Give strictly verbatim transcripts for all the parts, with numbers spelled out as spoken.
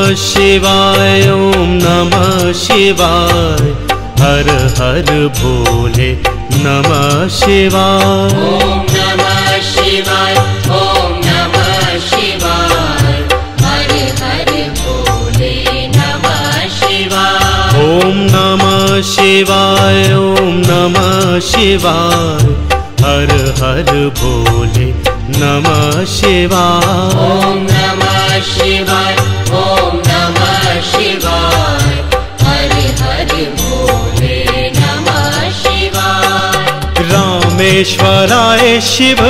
शिवाय ओम नमः शिवाय। हर हर भोले नमः शिवाय। ओम नमः शिवाय ओम नमः शिवाय। हर हर भोले नमः शिवाय। ओम नमः शिवाय ओम नमः शिवाय। हर हर भोले नमः शिवाय। ओम नमः शिवाय ओम नमः शिवाय। हर हर भोले नमः शिवाय। रामेश्वराय शिव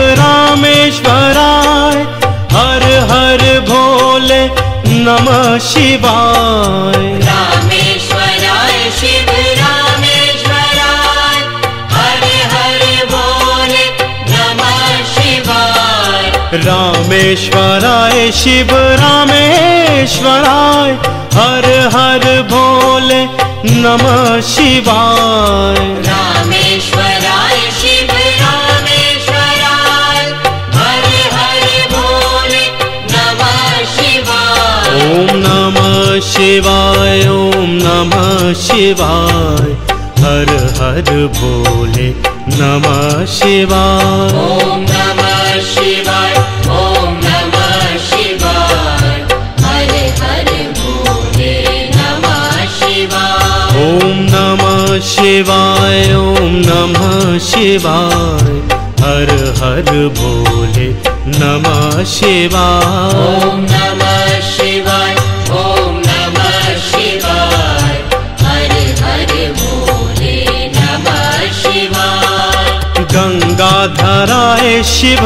रामेश्वराय। हर हर भोले नमः शिवाय। रामेश्वराय शिव रामेश्वराय। हर हर भोले नमः शिवाय। रामेश्वराय शिव रामेश्वराय। हर हर भोले नमः शिवाय। रामेश्वराय शिव रामेश्वराय। हर हर भोले नमः शिवाय। ओम नमः शिवाय ओम नमः शिवाय। हर हर भोले नमः शिवाय। ओम नमः शिवाय ओम नमः शिवाय। हर हर भोले नमः शिवाय। ओम नमः शिवाय ओम नमः शिवाय। हर हर भोले नमः शिवाय। ओम नमः शिवाय ओम नमः शिवाय। हर हर भोले नमः शिवाय। गंगाधराय शिव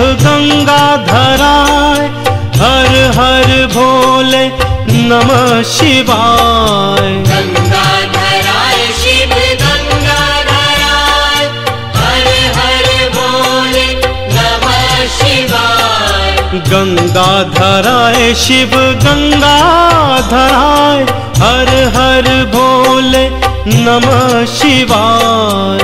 गंगाधराय। हर हर भोले नमः शिवाय। गंगाधराय शिव गंगाधराय। हर हर भोले नमः शिवाय। गंगाधराय शिव गंगाधराय। हर हर भोले नमः शिवाय।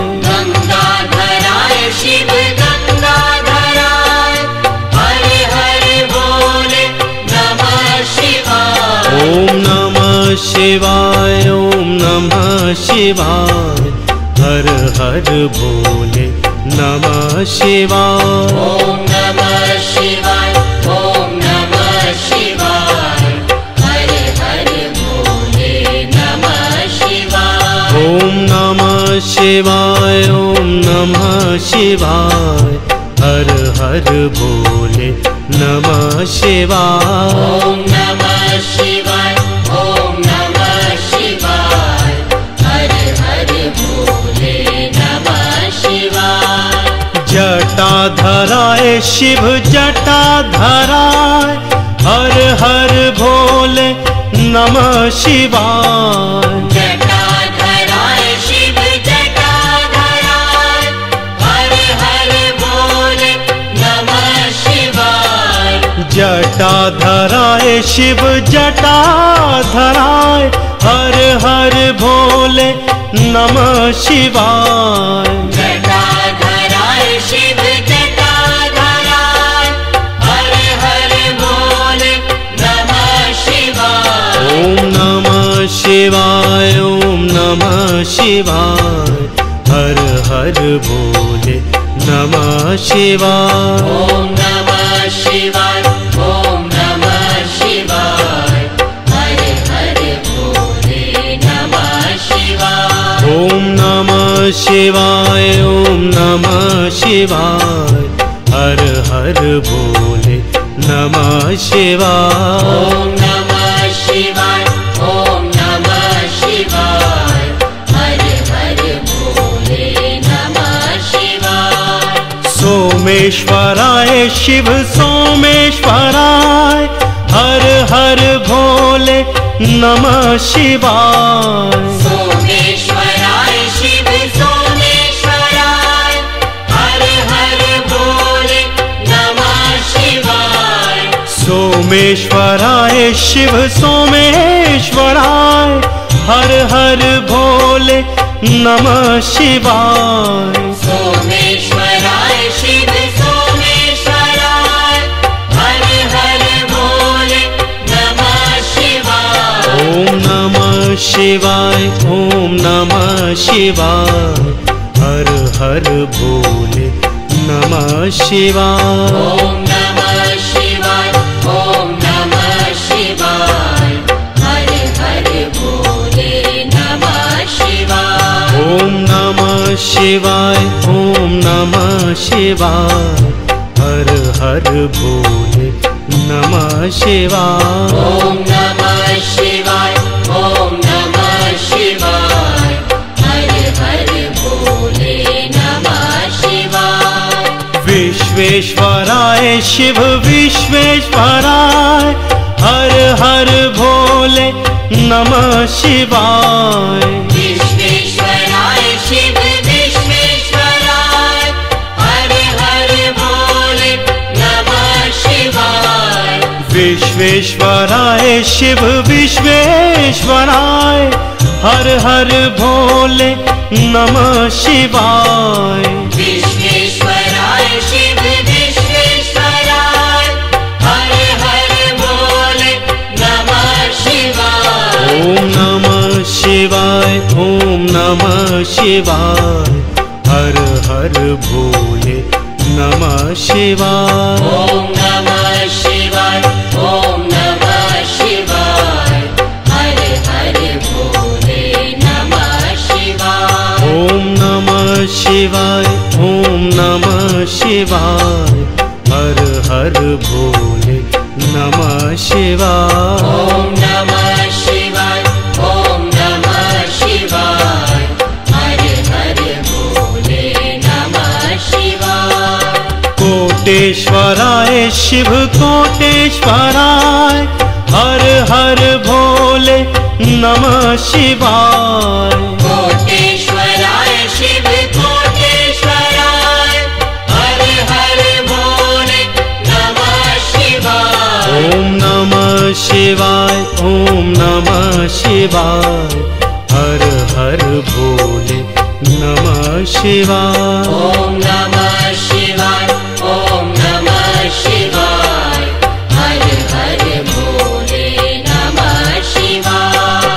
गंगाधराय शिव गंगाधराय। हर हर भोले नमः शिवाय। ओम नमः शिवाय ओम नमः शिवाय। हर हर भोले नमः शिवाय। ओम नमः शिवाय ओम नमः शिवाय। हर हर भोले नमः शिवाय। ओम नमः शिवाय ओम नमः शिवाय। हर हर भोले नमः शिवाय। ओम नमः शिवाय ओम नमः शिवाय। हर हर भोले नमः शिवाय। जटाधराय शिव जटाधराय। हर हर भोले नमः शिवाय। जटाधराय शिव जटाधराय। हर हर भोले नमः शिवाय। जटाधराय शिव जटाधराय। हर हर भोले नमः शिवाय। जटाधराय शिव जटाधराय। हर हर भोले नमः शिवाय। ओम नमः शिवाय ओम नमः शिवाय। हर हर भोले नमः शिवाय। ओम नमः शिवाय ओम नमः शिवाय। हर हर भोले नमः शिवाय। ओम नमः शिवाय ओम नमः शिवाय। हर हर भोले नमः शिवाय। ओम नमः शिवाय ओम नमः शिवाय। हर हर भोले नमः शिवाय। सोमेश्वराय शिव सोमेश्वराय। हर हर भोले नमः शिवाय। सोमेश्वराय शिव सोमेश्वराय। हर हर भोले नमः शिवाय। सोमेश्वराय शिव सोमेश्वराय। हर हर भोले नमः शिवाय। सोमेश्वराय शिव सोमेश्वराय। हर हर भोले नमः शिवाय। शिवाय ओम नमः शिवाय हर हर भोले नमः शिवाय ओम नमः शिवाय ओम नमः शिवाय हर हर भोले नमः शिवाय ओम नमः शिवाय ओम नमः शिवाय हर हर भोले नमः शिवाय ओम नमः शिवाय ओम नमः शिवाय हर हर भोले नमः शिवाय विश्वेश्वराय शिव विश्वेश्वराय हर हर भोले नमः शिवाय विश्वेश्वराय शिव विश्वेश्वराय हर हर भोले नमः शिवाय विश्वेश्वराय शिव विश्वेश्वराय हर हर भोले नमः शिवाय विश्वेश्वराय शिव विश्वेश्वराय हर हर भोले नमः शिवाय ओम नमः शिवाय ओम नमः शिवाय हर हर भोले नमः शिवाय ओम नमः शिवाय ओम नमः शिवाय हर हर भोले नमः शिवाय ओम नमः शिवाय ओम नमः शिवाय हर हर भोले नमः शिवाय ओम नमः शिवाय ओम नमः शिवाय हर हर भोले नमः शिवाय कोटेश्वराय शिव कोटेश्वराय हर हर भोले नमः शिवाय कोटेश्वराय शिव कोटेश्वराय हर हर भोले नमः शिवाय ओम नमः शिवाय ओम नमः शिवाय हर हर भोले नमः शिवाय ओम नमः शिवाय ओम नमः शिवाय हर हर भोले नमः शिवाय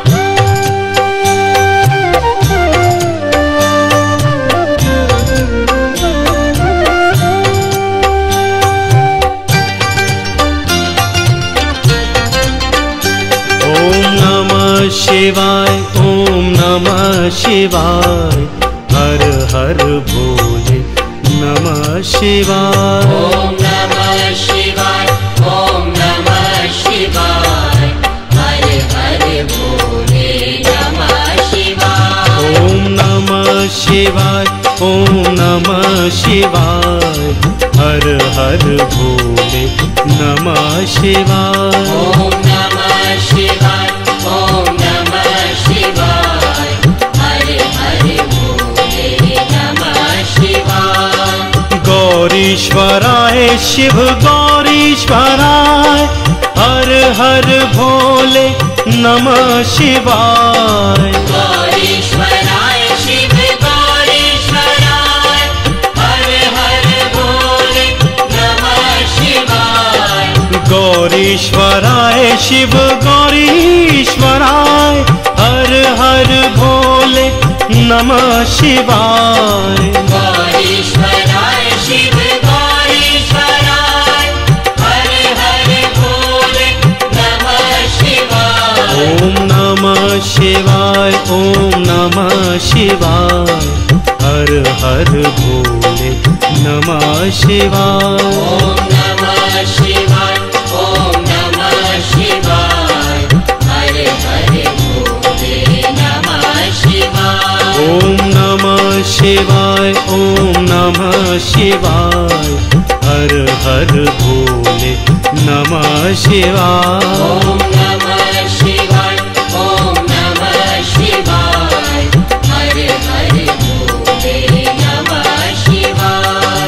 ओम नमः शिवाय ओम नमः शिवाय हर हर भोले नमः शिवाय ओम नमः शिवाय ओम नमः शिवाय हर हर भोले नमः शिवाय ओम नमः शिवाय ओम नमः शिवाय हर हर भोले नमः शिवाय ओम नमः शिवाय ओम नमः शिवाय हर हर भोले नमः शिवाय गौरीश्वराय शिव गौरीश्वराय हर हर भोले नमः शिवाय गौरीश्वराय शिव गौरीश्वराय हर हर भोले नमः शिवाय गौरीश्वराय शिव गौरीश्वराय हर हर भोले नमः शिवाय गौरीश्वराय शिव गौरीश्वराय हर हर भोले नमः शिवाय ओम नमः शिवाय ओम नमः शिवाय हर हर भोले नमः शिवाय ओम नमः शिवाय ओम नमः शिवाय हर हर भोले नमः शिवाय ओम नमः शिवाय ओम नमः शिवाय हर हर भोले नमः शिवाय ओम नमः शिवाय ओम नमः शिवाय हर हर भोले नमः शिवाय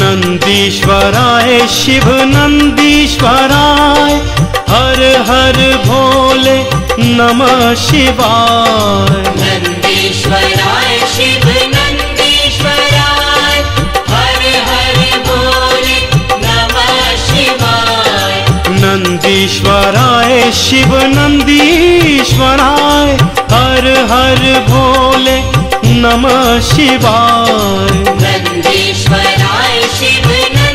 नंदीश्वराय शिव नंदीश्वराय हर हर भोले नमः शिवाय नंदीश्वराय शिव नंदीश्वराय हर हर भोले नमः शिवाय नंदीश्वराय शिव नंदीश्वराय हर भोले नमः शिवाय। नंदीश्वराय शिव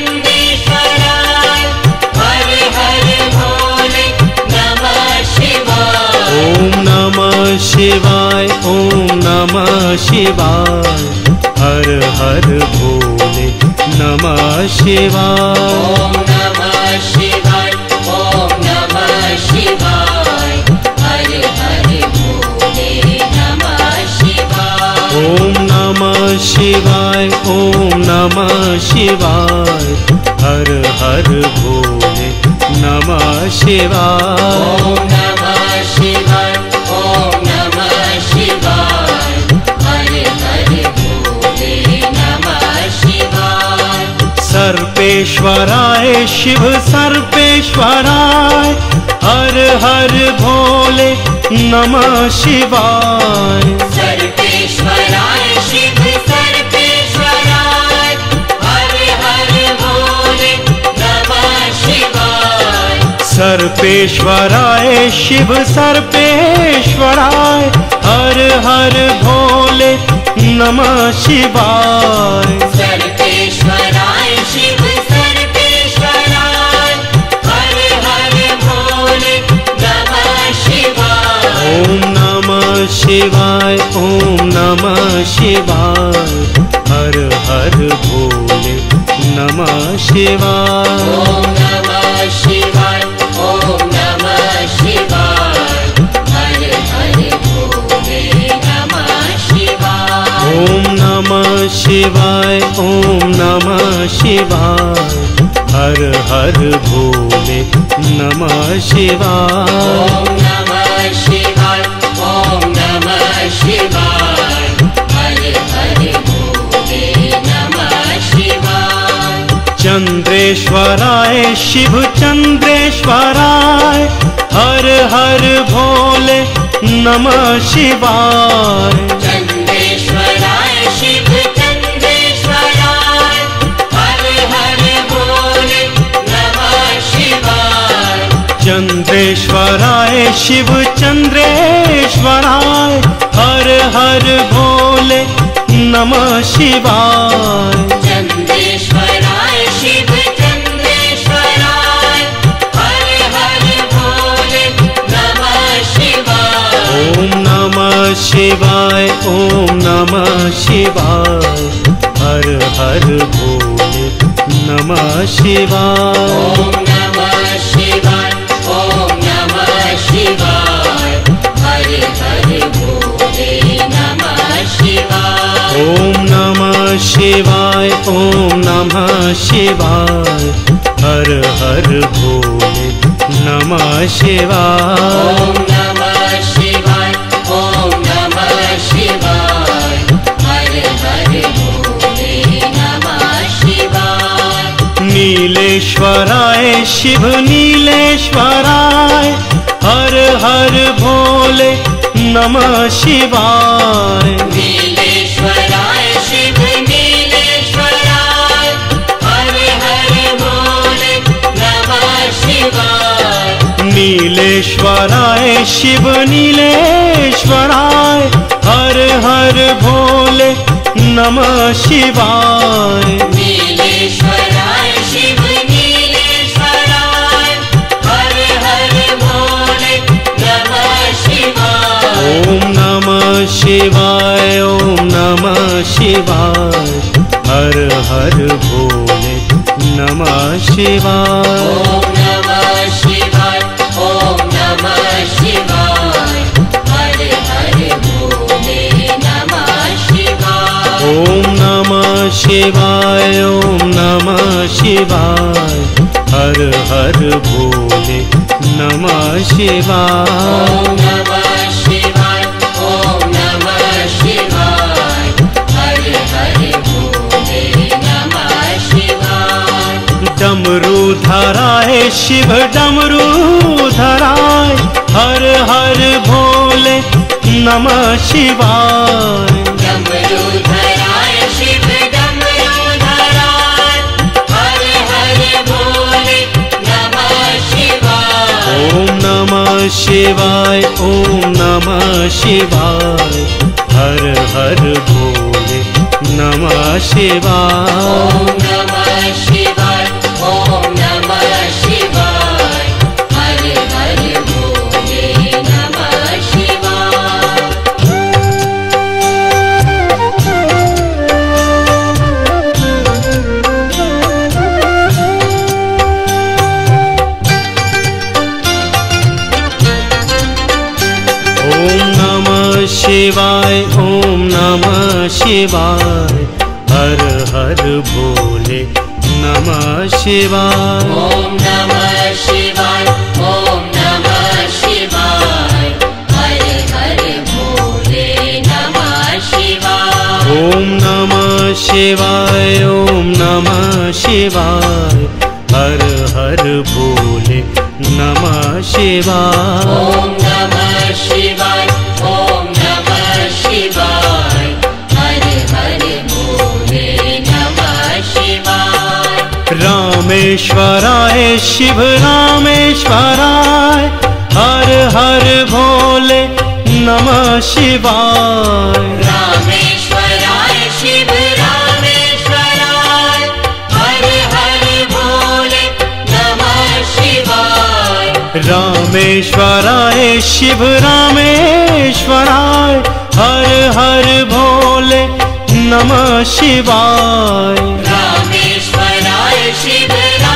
नंदीश्वराय हर हर भोले नमः शिवाय। ओम नमः शिवाय ओम नमः शिवाय हर हर भोले नमः शिवाय। ओम नमः शिवाय ओम नमः शिवाय हर हर भोले नमः शिवाय। ओम नमः शिवाय ओम नमः शिवाय हर हर भोले नमः शिवाय। ओम नमः शिवाय ओम नमः शिवाय हर हर भोले नमः शिवाय। सर्पेश्वराय शिव सर्पेश्वराय हर हर भोले नमः शिवाय। सर्पेश्वराय शिव सर्पेश्वराय हर हर भोले नमः शिवाय। सर्पेश्वराय शिव सर्पेश्वराय हर हर भोले नमः शिवाय। सर्पेश्वराय शिव सर्पेश्वराय हर हर भोले नमः शिवाय। ओम नमः शिवाय ओम नमः शिवाय हर हर भोले नमः शिवाय। ओम नमः शिवाय ओम नमः शिवाय हर हर भोले नमः शिवाय। ओम नमः शिवाय ओम नमः शिवाय हर हर भोले नमः शिवाय। ओम नमः शिवाय ओम नमः शिवाय हर हर भोले नमः शिवाय। चंद्रेश्वराय शिव चंद्रेश्वराय हर हर भोले नमः शिवाय। चंद्रेश्वराय शिव चंद्रेश्वराय हर हर भोले नमः शिवाय। चंद्रेश्वराय शिव चंद्रेश्वराय हर हर भोले नमः शिवाय। चंद्रेश्वराय शिव चंद्रेश्वराय हर हर भोले नमः शिवाय। ओम नमः शिवाय ओम नमः शिवाय हर हर भोले नमः शिवाय। ओम नमः शिवाय ओम नमः शिवाय हर हर भोले नमः शिवाय। ओम नमः शिवाय ओम नमः शिवाय हर हर भोले नमः शिवाय। ओम नमः शिवाय ओम नमः शिवाय हर हर भोले नमः शिवाय। नीलेश्वराय शिव नीलेश्वराय हर हर भोले नमः शिवाय। नीलेश्वराय शिव नीलेश्वराय हर हर भोले नमः शिवाय। नीलेश्वराय शिव नीलेश्वराय हर हर भोले नमः शिवाय। नीलेश्वराय शिव नीलेश्वराय हर हर भोले नमः शिवाय। ओम नमः शिवाय ओम नमः शिवाय हर हर भोले नमः शिवाय। ओम नमः शिवाय ओम नमः शिवाय हर हर भोले नमः शिवाय। ओम नमः शिवाय ओम नमः शिवाय हर हर भोले नमः शिवाय। ओम नमः शिवाय ओम नमः शिवाय हर हर भोले नमः शिवाय। डमरूधराय शिव डमरूधराय हर हर भोले नमः शिवाय। डमरूधराय शिव डमरूधराय हर हर भोले नमः शिवाय। ओम नमः शिवाय ओम नमः नमः शिवाय। हर हर भोले नमः शिवाय। ओम नमः शिवाय, ओम नमः शिवाय। हर हर भोले नमः शिवाय। ओम नमः शिवाय, ओम नमः शिवाय। हर हर भोले नमः शिवाय। ओम नमः शिवाय, ओम नमः शिवाय। हर हर भोले नमः शिवाय। ओम नमः शिवाय, ओम नमः शिवाय। हर हर भोले नमः शिवाय। ओम नमः शिवाय, ओम नमः शिवाय। हर हर भोले नमः शिवाय। रामेश्वराय शिव रामेश्वराय। हर हर भोले नमः शिवाय। रामेश्वराय शिव रामेश्वराय। हर हर भोले नमः शिवाय। रामेश्वराय शिव रामेश्वराय। हर हर भोले नमः शिवाय। रामेश्वराय शिव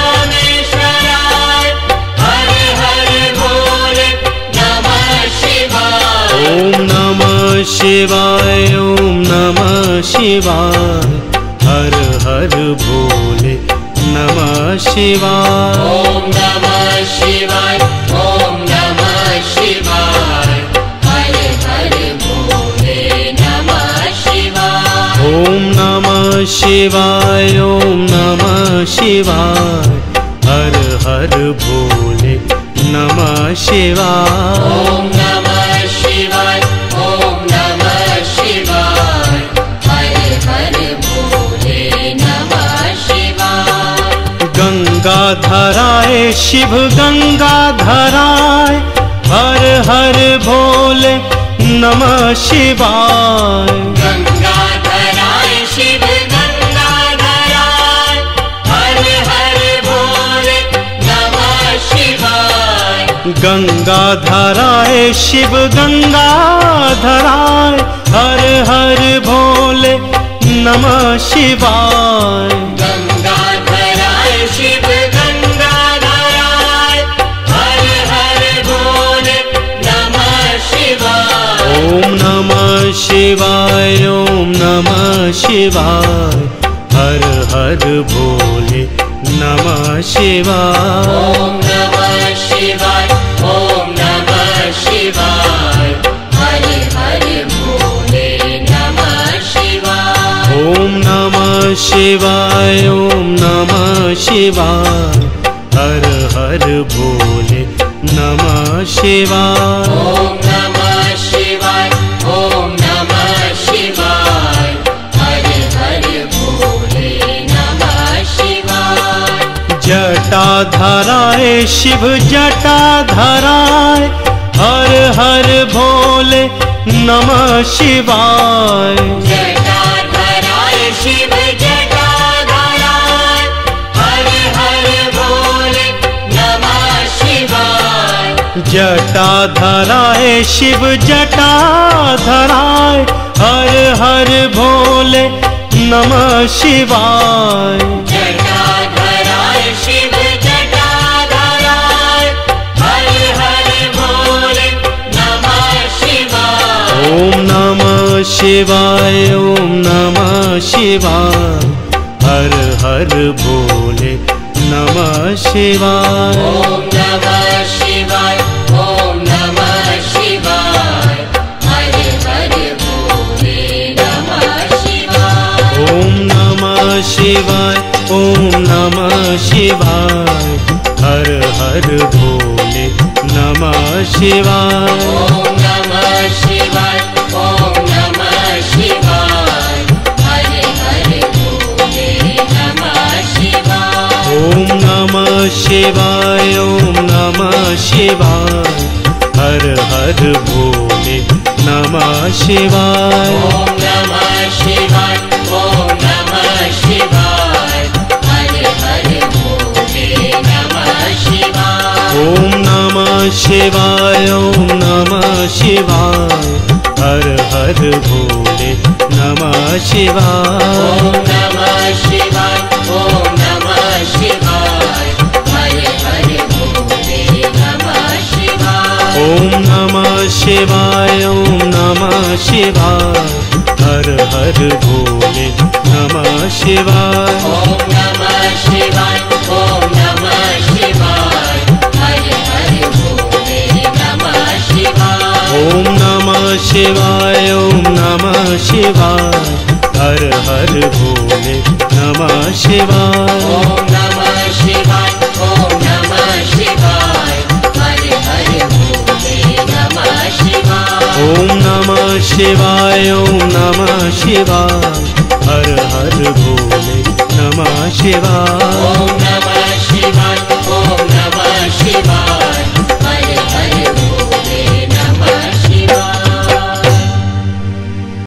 रामेश्वराय। हर हर भोले नमः शिवाय। ओम नमः शिवाय, ओम नमः शिवाय। हर हर भोले नमः शिवाय। ओम नमः शिवाय, ओम नमः शिवाय। हर हर भोले नमः शिवाय। ओम नमः शिवाय, ओम नमः शिवाय। हर हर भोले नमः शिवाय। ओम नमः शिवाय, ओम नमः शिवाय। हर हर भोले नमः शिवाय। गंगाधराय शिव गंगाधराय। हर हर भोले नमः शिवाय। गंगाधराय शिव गंगाधराय। हर हर भोले नमः शिवाय। गंगाधराय शिव गंगाधराय। हर हर भोले नमः शिवाय। गंगाधराय शिव गंगाधराय। हर हर भोले नमः शिवाय। ओम नमः शिवाय, ओम नमः शिवाय। हर हर भोले नमः शिवाय। ओम नमः शिवाय, ओम नमः शिवाय। हर हर भोले नमः शिवाय। ओम नमः शिवाय, ओम नमः शिवाय। हर हर भोले नमः शिवाय। ओम नमः शिवाय, ओम नमः शिवाय। हर हर भोले नमः शिवाय। जटाधराय शिव जटाधराय। हर हर भोले नमः शिवाय। जटाधराय शिव जटाधराय। हर हर भोले नमः शिवाय। जटाधराय शिव जटाधराय। हर हर भोले नमः शिवाय। जटाधराय शिव जटाधराय। हर हर भोले नमः शिवाय। ओम नमः शिवाय, ओम नमः शिवाय। हर हर भोले नमः शिवाय। ओम नमः शिवाय, ओम नमः शिवाय। हर हर भोले नमः शिवाय। ओम नमः शिवाय, ओम नमः शिवाय। हर हर भोले नमः शिवाय। ओम नमः शिवाय, ओम नमः शिवाय। हर हर भोले नमः शिवाय। ओम नमः शिवाय, ओम नमः शिवाय। हर हर भोले भोले नमः शिवाय। ओम नमः शिवाय, ओम नमः शिवाय, हर हर भोले नमः शिवाय। ओम नमः शिवाय, ओम नमः शिवाय, हर हर भोले नमः शिवाय। ओम नमः शिवाय, ओम नमः शिवाय, हर हर भोले नमः शिवाय। ओम नमः शिवाय, ओम नमः शिवाय, हर हर भोले नमः शिवाय। ओम नमः शिवाय, ओम नमः शिवाय, हर हर भोले नमः शिवाय। ओम नमः शिवाय, ओम नमः शिवाय, हर हर भोले नमः शिवाय। ओम नमः शिवाय, ओम नमः शिवाय, हर हर भोले नमः शिवाय। ओम नमः शिवाय, ओम नमः शिवाय, हर हर भोले नमः शिवाय।